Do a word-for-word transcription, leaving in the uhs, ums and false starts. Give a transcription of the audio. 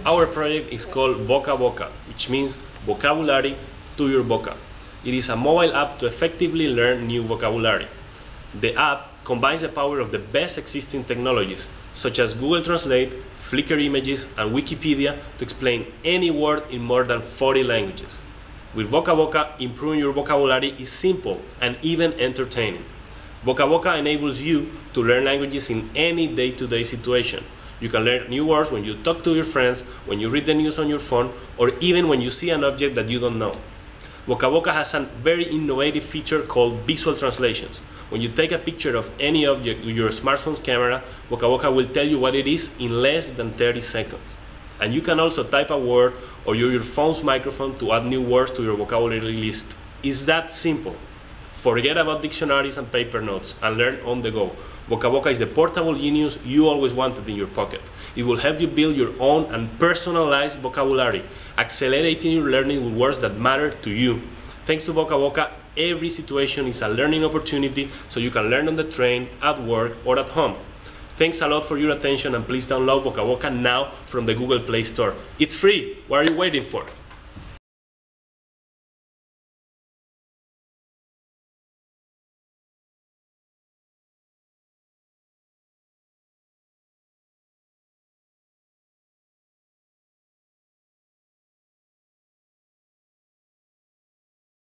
Our project is called Boca Boca, which means vocabulary to your boca. It is a mobile app to effectively learn new vocabulary. The app combines the power of the best existing technologies, such as Google Translate, Flickr Images, and Wikipedia to explain any word in more than forty languages. With Boca Boca, improving your vocabulary is simple and even entertaining. Boca Boca enables you to learn languages in any day-to-day situation. You can learn new words when you talk to your friends, when you read the news on your phone, or even when you see an object that you don't know. Boca Boca has a very innovative feature called visual translations. When you take a picture of any object with your smartphone's camera, Boca Boca will tell you what it is in less than thirty seconds. And you can also type a word or use your phone's microphone to add new words to your vocabulary list. It's that simple. Forget about dictionaries and paper notes and learn on the go. Boca Boca is the portable genius you always wanted in your pocket. It will help you build your own and personalized vocabulary, accelerating your learning with words that matter to you. Thanks to Boca Boca, every situation is a learning opportunity, so you can learn on the train, at work, or at home. Thanks a lot for your attention, and please download Boca Boca now from the Google Play Store. It's free. What are you waiting for?